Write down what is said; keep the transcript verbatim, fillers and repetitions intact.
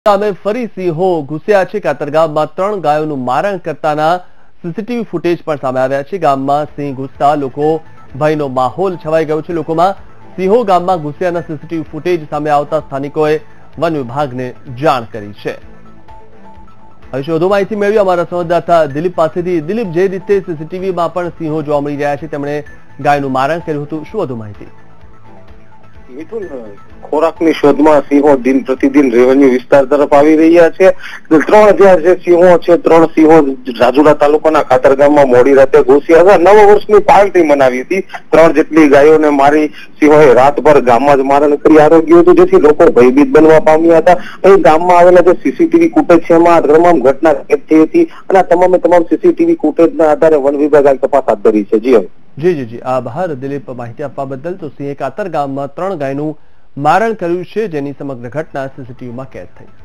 ગામે ફરી સિંહો ઘૂસ્યા છે। કાતરગામમાં ત્રણ ગાયોનું મારણ કરતાના સીસીટીવી ફૂટેજ પણ સામે આવ્યા છે। ગામમાં સિંહ ઘૂસતા લોકો ભયનો માહોલ છવાઈ ગયો છે। લોકોમાં સિંહો ગામમાં ઘૂસ્યાના સીસીટીવી ફૂટેજ સામે આવતા સ્થાનિકોએ વન વિભાગને જાણ કરી છે। હવે વધુ માહિતી મેળવી અમારા સંવાદદાતા દિલીપ પાસેથી। દિલીપ, જે રીતે સીસીટીવીમાં પણ સિંહો જોવા મળી રહ્યા છે, તેમણે ગાયનું મારણ કર્યું હતું, શું વધુ માહિતી? મિથુન, ખોરાકની શોધમાં સિંહો દિન પ્રતિદિન રેવન્યુ વિસ્તાર તરફ આવી રહ્યા છે। ત્રણ હજાર જે સિંહો છે, ત્રણ સિંહો રાજુલા તાલુકાના ખાતરગામમાં મોડી રાતે ઘૂસ્યા હતા। નવ વર્ષની પાર્ટી મનાવી હતી। ત્રણ જેટલી ગાયોને મારી સિંહોએ રાતભર ગામમાં જ મારણ કરી આરોગ્યું હતું, જેથી લોકો ભયભીત બનવા પામ્યા હતા। અહીં ગામમાં આવેલા જે સીસીટીવી ફૂટેજ છે, એમાં તમામ ઘટના કેદ થઈ હતી અને આ તમામે તમામ સીસીટીવી ફૂટેજના આધારે વન વિભાગ હાલ તપાસ હાથ ધરી છે। જી જી જી જી આભાર દિલીપ માહિતી આપવા બદલ। તો સિંહે કાતરગામમાં ત્રણ ગાયનું મારણ કર્યું છે, જેની સમગ્ર ઘટના સીસીટીવીમાં કેદ થઈ।